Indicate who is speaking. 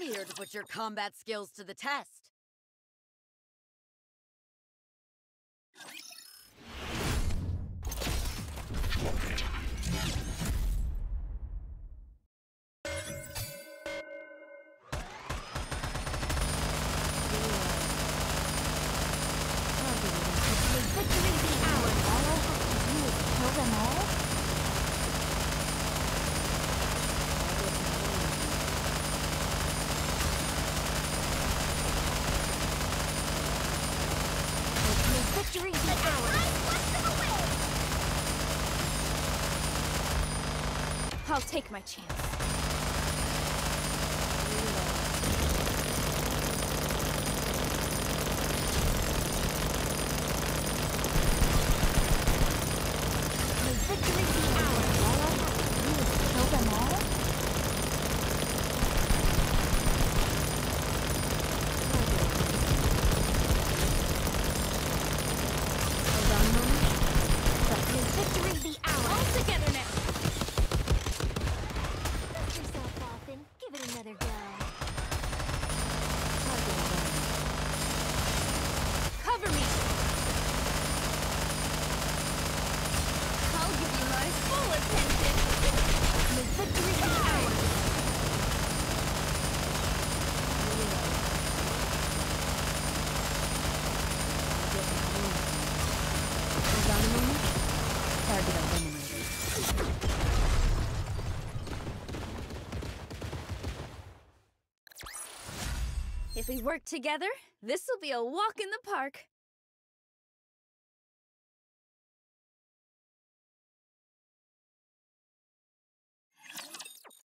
Speaker 1: here to put your combat skills to the test.
Speaker 2: I'll take my chance.
Speaker 3: Victory be ours. All I have to do is kill them all? Hold on a moment. Let victory be ours.
Speaker 2: All together now.
Speaker 3: Dust yourself off and give it another go.
Speaker 2: Cover me. I'll give you my full attention.
Speaker 3: May victory be ours. Hold on a moment. Target eliminated.
Speaker 2: If we work together, this'll be a walk in the park.